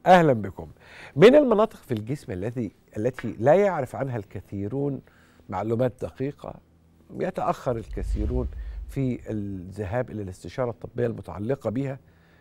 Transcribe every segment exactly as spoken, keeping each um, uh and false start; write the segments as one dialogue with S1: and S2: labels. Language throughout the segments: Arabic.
S1: أهلا بكم. من المناطق في الجسم التي التي لا يعرف عنها الكثيرون معلومات دقيقة، يتأخر الكثيرون في الذهاب إلى الاستشارة الطبية المتعلقة بها،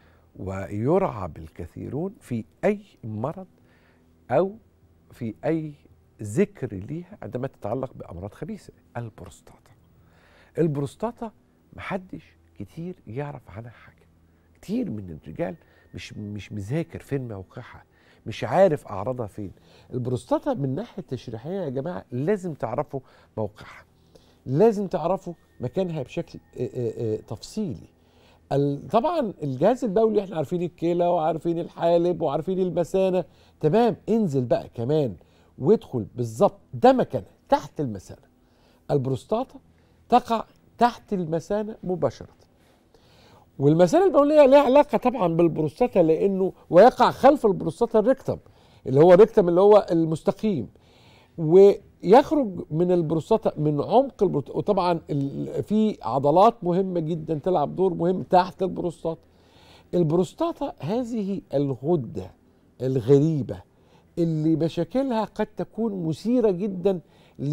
S1: ويرعب الكثيرون في أي مرض أو في أي ذكر ليها عندما تتعلق بأمراض خبيثة. البروستاتا. البروستاتا محدش كتير يعرف عنها حاجة. كتير من الرجال مش مش مذاكر فين موقعها، مش عارف أعراضها فين. البروستاتا من ناحية تشريحية يا جماعة لازم تعرفوا موقعها، لازم تعرفوا مكانها بشكل تفصيلي. طبعا الجهاز البولي احنا عارفين الكلى وعارفين الحالب وعارفين المثانة، تمام. انزل بقى كمان وادخل بالظبط، ده مكانها تحت المثانة. البروستاتا تقع تحت المثانة مباشرة، والمثانة البولية لها علاقة طبعا بالبروستاتا، لأنه ويقع خلف البروستاتا الريكتم، اللي هو الريكتم اللي هو المستقيم، ويخرج من البروستاتا من عمق البروستاتا. وطبعا في عضلات مهمة جدا تلعب دور مهم تحت البروستاتا. البروستاتا هذه الغدة الغريبة اللي مشاكلها قد تكون مثيرة جدا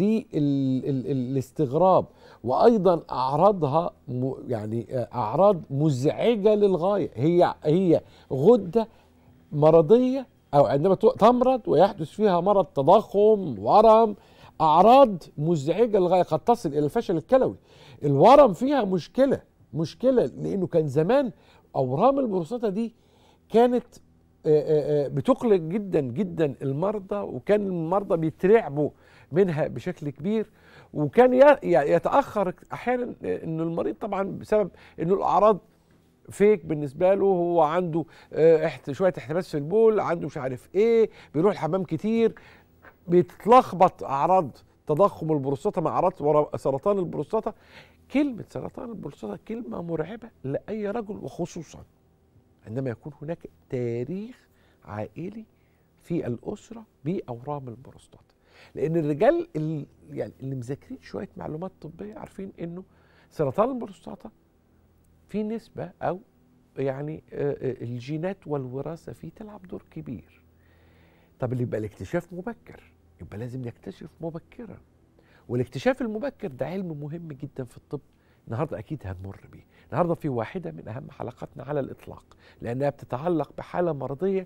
S1: للاستغراب، وايضا اعراضها يعني اعراض مزعجه للغايه. هي هي غده مرضيه، او عندما تمرض ويحدث فيها مرض تضخم، ورم، اعراض مزعجه للغايه قد تصل الى الفشل الكلوي. الورم فيها مشكله مشكله لانه كان زمان اورام البروستاتا دي كانت بتقلق جدا جدا المرضى، وكان المرضى بيترعبوا منها بشكل كبير، وكان يتأخر أحيانا أن المريض طبعا بسبب أنه الأعراض فيك بالنسبة له، هو عنده شوية احتباس في البول، عنده مش عارف إيه، بيروح الحمام كتير، بيتلخبط أعراض تضخم البروستاتا مع أعراض سرطان البروستاتا. كلمة سرطان البروستاتا كلمة مرعبة لأي رجل، وخصوصا عندما يكون هناك تاريخ عائلي في الأسرة بأورام البروستاتا. لأن الرجال اللي يعني اللي مذاكرين شوية معلومات طبية عارفين إنه سرطان البروستاتا في نسبة، أو يعني الجينات والوراثة فيه تلعب دور كبير. طب اللي يبقى الاكتشاف مبكر، يبقى لازم نكتشف مبكرا. والاكتشاف المبكر ده علم مهم جدا في الطب. النهارده اكيد هنمر بيه. النهارده في واحده من اهم حلقاتنا على الاطلاق، لانها بتتعلق بحاله مرضيه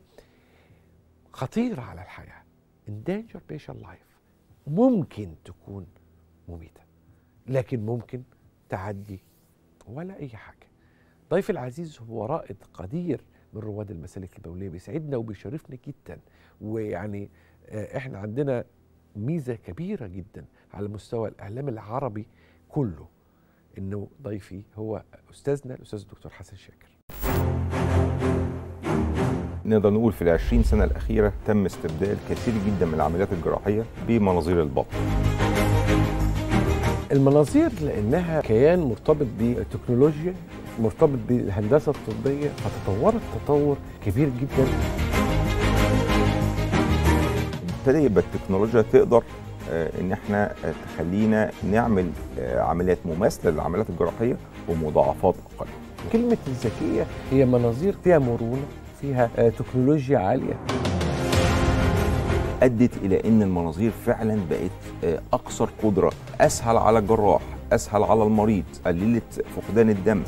S1: خطيره على الحياه، endanger patient life، ممكن تكون مميته لكن ممكن تعدي ولا اي حاجه. ضيفي العزيز هو رائد قدير من رواد المسالك البوليه، بيسعدنا وبيشرفنا جدا، ويعني احنا عندنا ميزه كبيره جدا على مستوى الاعلام العربي كله، انه ضيفي هو استاذنا الاستاذ الدكتور حسن شاكر.
S2: نقدر نقول في العشرين سنه الاخيره تم استبدال كثير جدا من العمليات الجراحيه بمناظير البطن.
S1: المناظير لانها كيان مرتبط بالتكنولوجيا، مرتبط بالهندسه الطبيه، فتطورت تطور كبير جدا.
S2: ابتدى يبقى التكنولوجيا تقدر ان احنا تخلينا نعمل عمليات مماثله للعمليات الجراحيه ومضاعفات اقل.
S1: كلمه الذكيه هي مناظير فيها مرونه، فيها تكنولوجيا عاليه،
S2: ادت الى ان المناظير فعلا بقت اكثر قدره، اسهل على الجراح، اسهل على المريض، قللت فقدان الدم.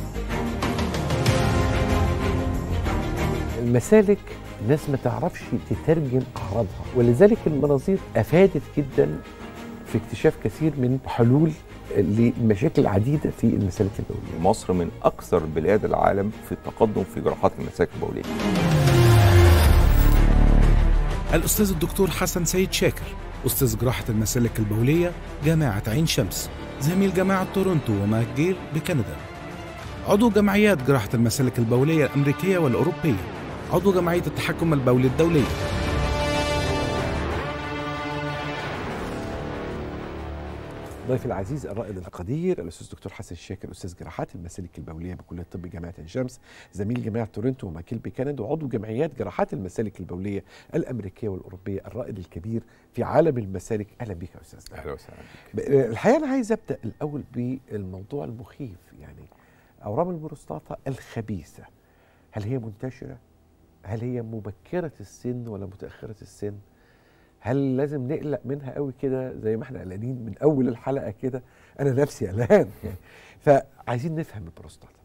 S1: المسالك الناس ما تعرفش تترجم اعراضها، ولذلك المناظير افادت جدا في اكتشاف كثير من حلول لمشاكل عديده في المسالك البوليه.
S2: مصر من اكثر بلاد العالم في التقدم في جراحات المسالك البوليه.
S3: الاستاذ الدكتور حسن سيد شاكر، استاذ جراحه المسالك البوليه جامعه عين شمس، زميل جامعه تورونتو وماكجيل بكندا، عضو جمعيات جراحه المسالك البوليه الامريكيه والاوروبيه، عضو جمعية التحكم البولي الدولية.
S1: ضيفي العزيز الرائد القدير الاستاذ الدكتور حسن شاكر، استاذ جراحات المسالك البوليه بكليه الطب جامعه عين شمس، زميل جامعه تورنتو وماكيل بكندا، وعضو جمعيات جراحات المسالك البوليه الامريكيه والاوروبيه، الرائد الكبير في عالم المسالك. اهلا بك يا استاذ.
S2: اهلا وسهلا
S1: بك. الحقيقه انا عايز ابدا الاول بالموضوع المخيف، يعني اورام البروستاتا الخبيثه، هل هي منتشره هل هي مبكره السن ولا متاخره السن؟ هل لازم نقلق منها قوي كده زي ما احنا قلقانين من اول الحلقه كده؟ انا نفسي قلقان يعني. فعايزين نفهم البروستاتا.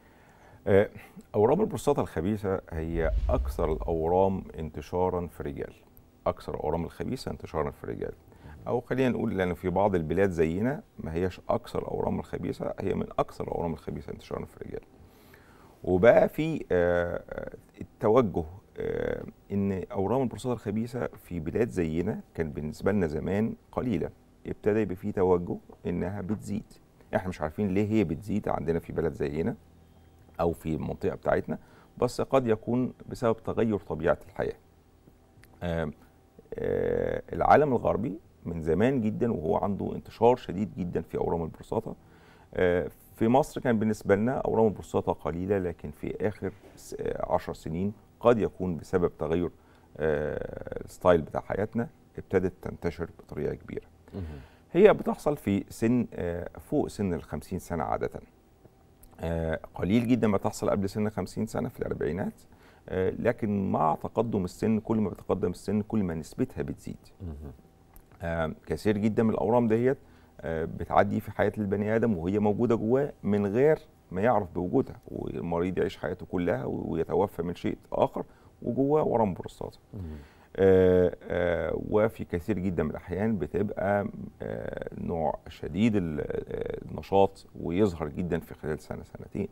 S2: اورام البروستاتا الخبيثه هي اكثر الاورام انتشارا في الرجال، اكثر الاورام الخبيثه انتشارا في الرجال، او خلينا نقول لان في بعض البلاد زينا ما هياش اكثر الاورام الخبيثه، هي من اكثر الاورام الخبيثه انتشارا في الرجال. وبقى في التوجه ان اورام البروستاتا الخبيثه في بلاد زينا كان بالنسبه لنا زمان قليله، ابتدى يبقى في توجه انها بتزيد. احنا مش عارفين ليه هي بتزيد عندنا في بلد زينا او في المنطقه بتاعتنا، بس قد يكون بسبب تغير طبيعه الحياه. آآ آآ العالم الغربي من زمان جدا وهو عنده انتشار شديد جدا في اورام البروستاتا. في مصر كان بالنسبه لنا اورام البروستاتا قليله، لكن في اخر عشر سنين قد يكون بسبب تغير الستايل بتاع حياتنا ابتدت تنتشر بطريقه كبيره. هي بتحصل في سن فوق سن الخمسين سنه عاده. قليل جدا ما تحصل قبل سن خمسين سنه في الاربعينات، لكن مع تقدم السن كل ما بتقدم السن كل ما نسبتها بتزيد. كثير جدا من الاورام ديت بتعدي في حياه البني ادم وهي موجوده جواه من غير ما يعرف بوجودها، والمريض يعيش حياته كلها ويتوفى من شيء اخر وجواه ورم بروستاتا. آه آه وفي كثير جدا من الاحيان بتبقى آه نوع شديد النشاط ويظهر جدا في خلال سنه سنتين.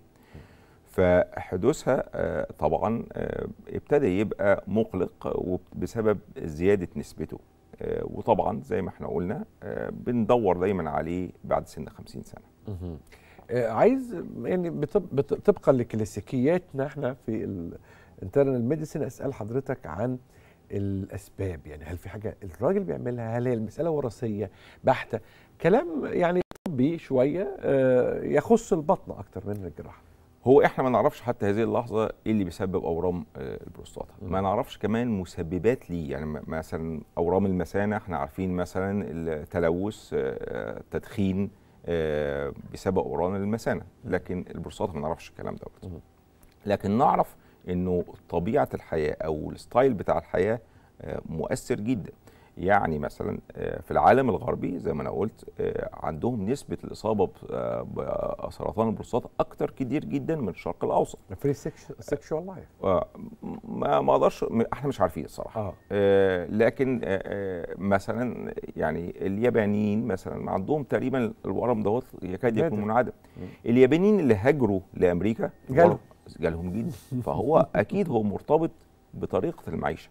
S2: فحدوثها آه طبعا آه ابتدى يبقى مقلق بسبب زياده نسبته، آه وطبعا زي ما احنا قلنا آه بندور دايما عليه بعد سن خمسين سنه.
S1: آه عايز يعني طبقا لكلاسيكياتنا احنا في الانترنال ميديسين اسال حضرتك عن الاسباب. يعني هل في حاجه الراجل بيعملها؟ هل هي المساله وراثيه بحته؟ كلام يعني طبي شويه يخص البطن اكتر من الجراحه.
S2: هو احنا ما نعرفش حتى هذه اللحظه ايه اللي بيسبب اورام البروستاتا، ما نعرفش كمان مسببات ليه. يعني مثلا اورام المثانه احنا عارفين مثلا التلوث، التدخين بسبب اورام المثانه، لكن البروستاتا ما نعرفش الكلام دوت. لكن نعرف انه طبيعه الحياه او الستايل بتاع الحياه مؤثر جدا. يعني مثلا في العالم الغربي زي ما انا قلت عندهم نسبه الاصابه بسرطان البروستاتا اكتر كتير جدا من الشرق الاوسط.
S1: فري سيكشوال لايف
S2: ما ما اقدرش، احنا مش عارفين الصراحه. آه. آه لكن آه مثلا يعني اليابانيين مثلا عندهم تقريبا الورم دوت يكاد يكون منعدم. اليابانيين اللي هاجروا لامريكا
S1: جالهم
S2: جالهم جدا، فهو اكيد هو مرتبط بطريقه المعيشه.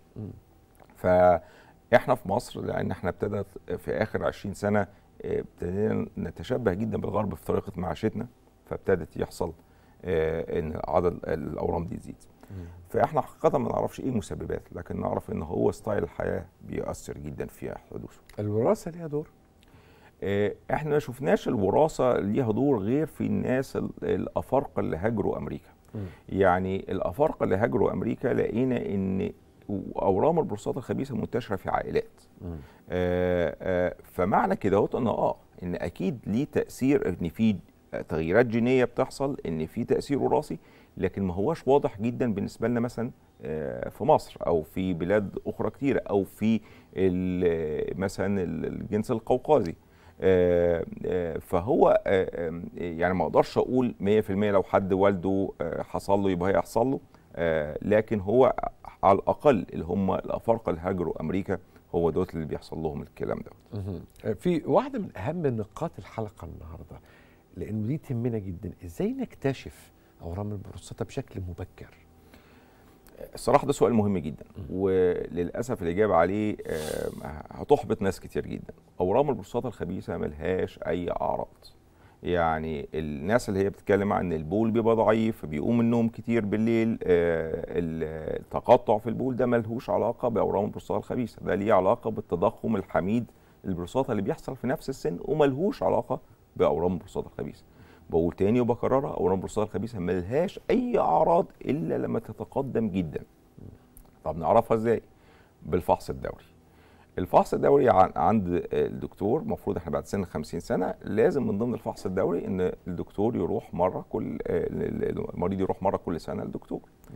S2: فاحنا في مصر لان احنا ابتدت في اخر عشرين سنه ابتدينا نتشبه جدا بالغرب في طريقه معيشتنا، فابتدت يحصل ان عدد الاورام دي تزيد. فاحنا حقيقه ما نعرفش ايه مسببات، لكن نعرف ان هو ستايل الحياه بيأثر جدا في حدوثه.
S1: الوراثه ليها دور؟
S2: احنا ما شفناش الوراثه ليها دور غير في الناس الافارقه اللي هاجروا امريكا. م. يعني الافارقه اللي هاجروا امريكا لقينا ان اورام البروستاتا الخبيثه منتشره في عائلات. آآ آآ فمعنى كده هو ان اه ان اكيد ليه تاثير، ان في تغييرات جينيه بتحصل، ان في تاثير وراثي، لكن ما هوش واضح جدا بالنسبه لنا مثلا في مصر او في بلاد اخرى كتيره، او في مثلا الجنس القوقازي. آآ آآ فهو آآ يعني ما اقدرش اقول مية في المية لو حد والده حصل له يبقى هيحصل له، لكن هو على الاقل اللي هم الافارقه اللي هاجروا امريكا هو دوت اللي بيحصل لهم الكلام ده.
S1: في واحده من اهم نقاط الحلقه النهارده لانه دي تهمنا جدا، ازاي نكتشف اورام البروستاتا بشكل مبكر؟
S2: الصراحه ده سؤال مهم جدا، وللاسف الاجابه عليه هتحبط ناس كتير جدا. اورام البروستاتا الخبيثه ملهاش اي اعراض. يعني الناس اللي هي بتتكلم عن البول بيبقى ضعيف، بيقوم النوم كتير بالليل، التقطع في البول، ده ملهوش علاقه باورام البروستاتا الخبيثه، ده ليه علاقه بالتضخم الحميد البروستاتا اللي بيحصل في نفس السن، وملهوش علاقه باورام البروستاتا الخبيثه. بقول تاني وبكررها، اورام البروستاتا الخبيثه ملهاش اي اعراض الا لما تتقدم جدا. طب نعرفها ازاي؟ بالفحص الدوري. الفحص الدوري عند الدكتور المفروض احنا بعد سن خمسين سنه لازم من ضمن الفحص الدوري ان الدكتور يروح مره كل المريض يروح مره كل سنه للدكتور.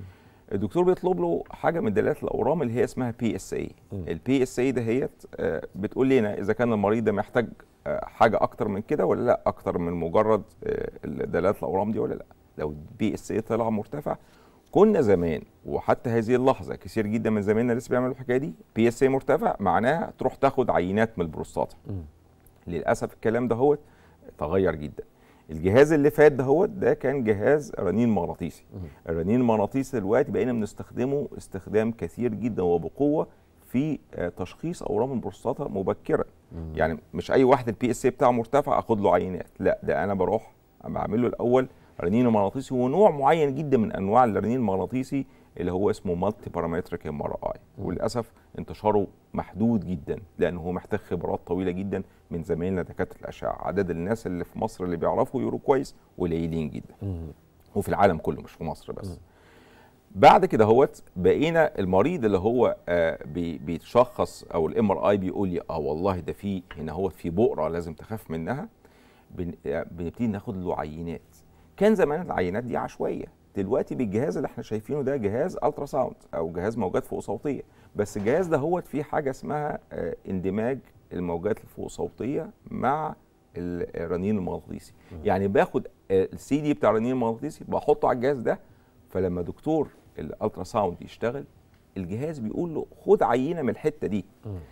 S2: الدكتور بيطلب له حاجه من دلالات الاورام اللي هي اسمها بي اس اي. البي اس اي دهيت بتقول لنا اذا كان المريض ده محتاج حاجه اكتر من كده ولا لا، اكتر من مجرد دلالات الاورام دي ولا لا. لو البي اس اي طلع مرتفع، كنا زمان وحتى هذه اللحظه كثير جدا من زمايلنا لسه بيعملوا الحكايه دي، بي اس اي مرتفع معناها تروح تاخد عينات من البروستاتا. للاسف الكلام ده هو تغير جدا. الجهاز اللي فات ده هو ده كان جهاز رنين مغناطيسي. الرنين المغناطيسي دلوقتي بقينا بنستخدمه استخدام كثير جدا وبقوه في تشخيص اورام البروستاتا مبكرا. يعني مش اي واحد البي اس اي بتاعه مرتفع اخد له عينات، لا ده انا بروح بعمل له الاول رنين مغناطيسي، ونوع معين جدا من انواع الرنين المغناطيسي اللي هو اسمه مالتي بارامتريك ام ار اي، وللاسف انتشاره محدود جدا لانه هو محتاج خبرات طويله جدا من زمايلنا دكاتره الاشعه. عدد الناس اللي في مصر اللي بيعرفوا يقولوا كويس قليلين جدا، وفي العالم كله مش في مصر بس. بعد كده هوت بقينا المريض اللي هو آه بي بيتشخص او الام ار اي بيقول لي اه والله ده في هنا هو في بؤره لازم تخاف منها، بنبتدي ناخد له عينات. كان زمان العينات دي عشوائيه، دلوقتي بالجهاز اللي احنا شايفينه ده جهاز الترا ساوند او جهاز موجات فوق صوتيه، بس الجهاز ده هو فيه حاجه اسمها اه اندماج الموجات الفوق صوتيه مع الرنين المغناطيسي. يعني باخد السي دي بتاع الرنين المغناطيسي بحطه على الجهاز ده، فلما دكتور الالترا ساوند يشتغل الجهاز بيقول له خد عينه من الحته دي.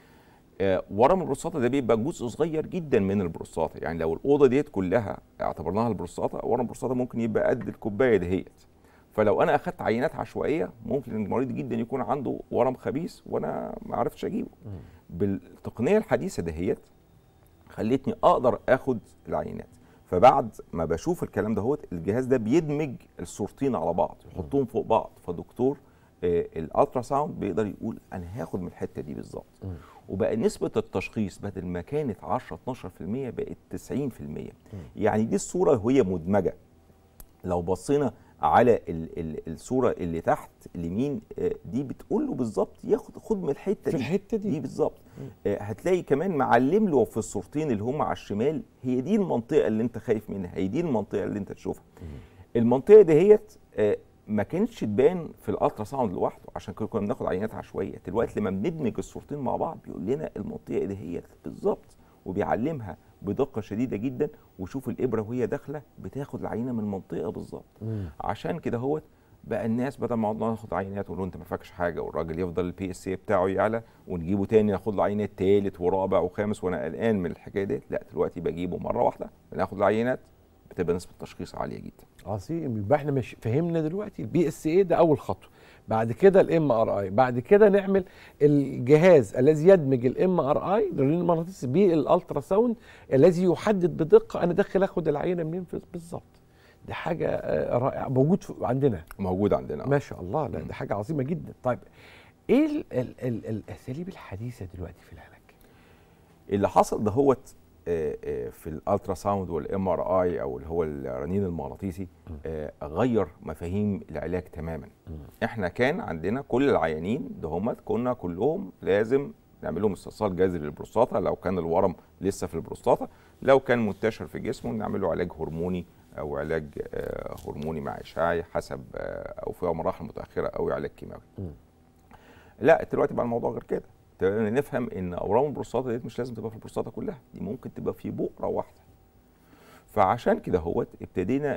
S2: آه ورم البروستاتا ده بيبقى جزء صغير جدا من البروستاتا، يعني لو الاوضه ديت كلها اعتبرناها البروستاتا، ورم البروستاتا ممكن يبقى قد الكوبايه دهيت. فلو انا اخدت عينات عشوائيه ممكن المريض جدا يكون عنده ورم خبيث وانا ما عرفتش اجيبه. بالتقنيه الحديثه دهيت خلتني اقدر اخد العينات. فبعد ما بشوف الكلام دهوت الجهاز ده بيدمج الصورتين على بعض يحطهم فوق بعض، فدكتور آه الالترا ساوند بيقدر يقول انا هاخد من الحته دي بالظبط. وبقى نسبه التشخيص بدل ما كانت عشرة اتناشر في المية بقت تسعين في المية. يعني دي الصوره وهي مدمجه. لو بصينا على ال ال الصوره اللي تحت اليمين آه دي بتقول له بالظبط ياخد خد من الحته
S1: في
S2: دي
S1: الحته دي,
S2: دي بالظبط. آه هتلاقي كمان معلم له في الصورتين اللي هم على الشمال هي دي المنطقه اللي انت خايف منها، هي دي المنطقه اللي انت تشوفها. المنطقه دهيت آه ما كانتش تبان في الالترا ساوند لوحده، عشان كده كنا بناخد عينات عشوائيه. دلوقتي لما بندمج الصورتين مع بعض بيقول لنا المنطقه دهيت بالظبط، وبيعلمها بدقه شديده جدا، وشوف الابره وهي داخله بتاخد العينه من المنطقه بالظبط. عشان كده هو بقى الناس بدل ما نقعد ناخد عينات ونقول انت ما فاكش حاجه والراجل يفضل البي اس اي بتاعه يعلى ونجيبه تاني ناخد له عينات ثالث ورابع وخامس وانا قلقان من الحكايه ديت، لا دلوقتي بجيبه مره واحده بناخد العينات بتبقى نسبه التشخيص عاليه جدا.
S1: عظيم. يبقى احنا مش فهمنا دلوقتي البي اس اي ده اول خطوه، بعد كده الام ار اي، بعد كده نعمل الجهاز الذي يدمج الام ار اي الرنين المغناطيسي بالالترا ساوند الذي يحدد بدقه انا داخل اخد العينه منين بالظبط. دي حاجه رائعه موجود عندنا
S2: موجود عندنا
S1: ما شاء الله. لا دي حاجه عظيمه جدا. طيب ايه ال ال ال الاساليب الحديثه دلوقتي في العلاج؟
S2: اللي حصل ده هو في الالترا ساوند والام ار اي او اللي هو الرنين المغناطيسي غير مفاهيم العلاج تماما. احنا كان عندنا كل العيانين ده هم كنا كلهم لازم نعمل لهم استئصال جذري للبروستاتا لو كان الورم لسه في البروستاتا، لو كان منتشر في جسمه نعمل له علاج هرموني او علاج هرموني مع اشعاعي حسب او في مراحل متاخره او علاج كيماوي. لا دلوقتي بقى الموضوع غير كده، نفهم ان اورام البروستاتا دي مش لازم تبقى في البروستاتا كلها، دي ممكن تبقى في بؤره واحده. فعشان كده هو ابتدينا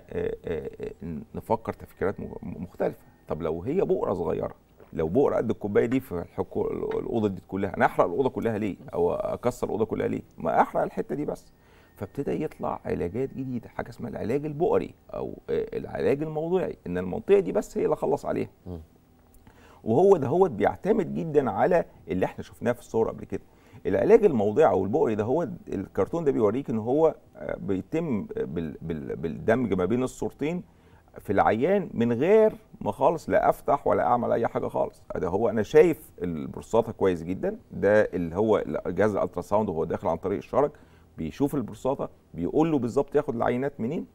S2: نفكر تفكيرات مختلفه. طب لو هي بؤره صغيره، لو بؤره قد الكوبايه دي في الاوضه دي كلها، انا احرق الاوضه كلها ليه؟ او اكسر الاوضه كلها ليه؟ ما احرق الحته دي بس. فابتدى يطلع علاجات جديده، حاجه اسمها العلاج البؤري او العلاج الموضعي، ان المنطقه دي بس هي اللي اخلص عليها. وهو ده هو بيعتمد جدا على اللي احنا شفناه في الصور قبل كده. العلاج الموضعي او البؤري ده هو الكرتون ده بيوريك ان هو بيتم بالدمج ما بين الصورتين في العيان من غير ما خالص لا افتح ولا اعمل اي حاجه خالص. ده هو انا شايف البروستاتا كويس جدا، ده اللي هو جهاز الالترا ساوند وهو داخل عن طريق الشرج بيشوف البروستاتا بيقول له بالظبط ياخد العينات منين،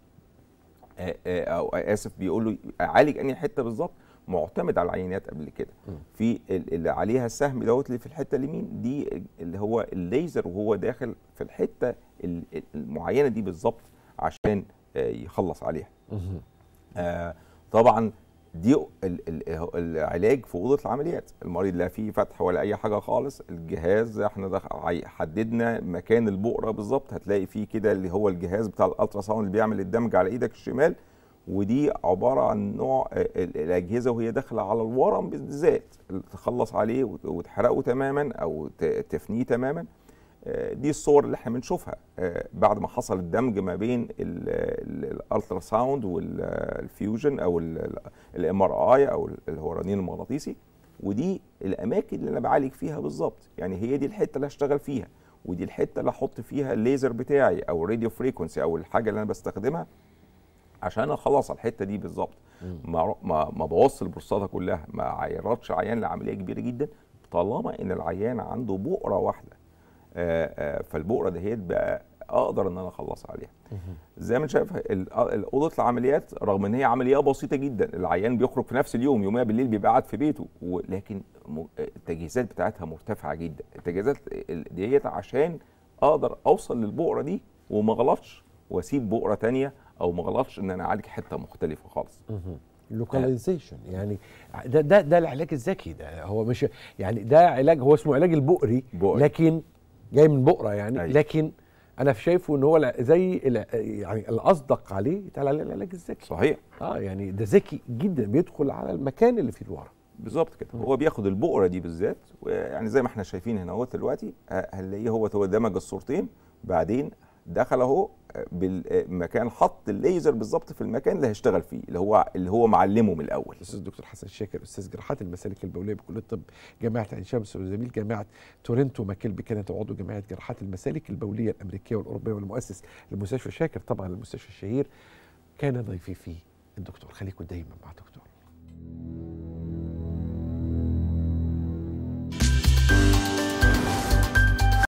S2: او اسف بيقول له عالج انهي حته بالظبط، معتمد على العينات قبل كده. في اللي عليها السهم دوت اللي في الحته اليمين دي اللي هو الليزر وهو داخل في الحته المعينه دي بالظبط عشان يخلص عليها. آه طبعا دي ال- ال- العلاج في اوضه العمليات. المريض لا فيه فتح ولا اي حاجه خالص، الجهاز احنا دخ- عي- حددنا مكان البؤره بالظبط، هتلاقي فيه كده اللي هو الجهاز بتاع الالترا ساوند اللي بيعمل الدمج على ايدك الشمال، ودي عباره عن نوع ال- الاجهزه وهي داخله على الورم بالذات تخلص عليه وت- وتحرقه تماما او ت- تفنيه تماما. آه، دي الصور اللي احنا بنشوفها آه، بعد ما حصل الدمج ما بين الالترا ساوند والفيوجن او الام ار اي او اللي هو الرنين المغناطيسي. ودي الاماكن اللي انا بعالج فيها بالظبط، يعني هي دي الحته اللي هشتغل فيها، ودي الحته اللي احط فيها الليزر بتاعي او الراديو فريكونسي او الحاجه اللي انا بستخدمها عشان اخلص على الحته دي بالظبط. ما ما ما بوصل البروستاتا كلها، ما عيرتش عيان لعمليه كبيره جدا طالما ان العيان عنده بؤره واحده. آه، آه، فالبؤره دهيت بقى اقدر ان انا اخلص عليها. زي ما انت شايف ال- اوضه العمليات رغم ان هي عمليه بسيطه جدا، العيان بيخرج في نفس اليوم، يوميا بالليل بيبقى قاعد في بيته، ولكن م- التجهيزات بتاعتها مرتفعه جدا. التجهيزات ال- ديت عشان اقدر اوصل للبؤره دي وما غلطش واسيب بؤره تانية، او ما غلطش ان انا اعالج حته مختلفه خالص.
S1: لوكاليزيشن يعني ده ده ده العلاج الذكي ده، هو مش يعني ده علاج، هو اسمه علاج البؤري
S2: بؤري.
S1: لكن جاي من بؤره يعني.
S2: أيوة.
S1: لكن انا شايفه ان هو الع- زي الع- يعني الاصدق عليه يتقال عليه العلاج الذكي.
S2: صحيح.
S1: اه يعني ده ذكي جدا، بيدخل على المكان اللي فيه الورم.
S2: بالظبط كده. هو بياخد البؤره دي بالذات، يعني زي ما احنا شايفين هنا اهو دلوقتي ه- هنلاقيه هو هو دمج الصورتين، بعدين دخل اهو بالمكان، حط الليزر بالظبط في المكان اللي هيشتغل فيه، اللي هو اللي هو معلمه من الاول.
S1: الاستاذ الدكتور حسن شاكر، استاذ جراحات المسالك البوليه بكليه الطب جامعه عين شمس وزميل جامعه تورنتو ماكيل كانت عضو جمعيه جراحات المسالك البوليه الامريكيه والاوروبيه والمؤسس لمستشفى شاكر طبعا المستشفى الشهير، كان ضيفي فيه الدكتور. خليكم دايما مع دكتور.